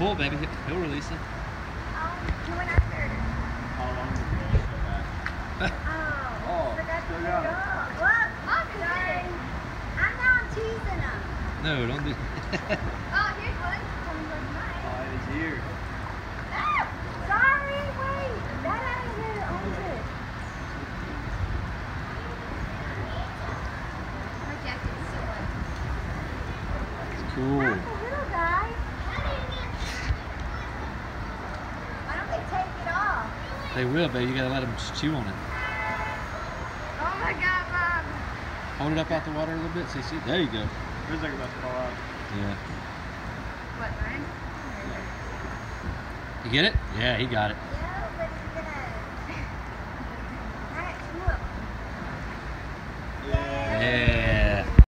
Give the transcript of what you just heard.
pull, baby. He'll release it. He went after. How long did you go back? Oh, forgot to put it on. Look, sorry. I'm teasing him. No, don't do. Oh, here's one. Oh, it is here. Ah, sorry, wait. That alligator owns it. My jacket's so wet. It's cool. Not the little guy. Why don't they take it off? They will, baby. You gotta let them chew on it. Oh my God, Mom. Hold it up out the water a little bit. See, there you go. Feels like it's about to fall out. Yeah. What, mine? You get it? Yeah, he got it.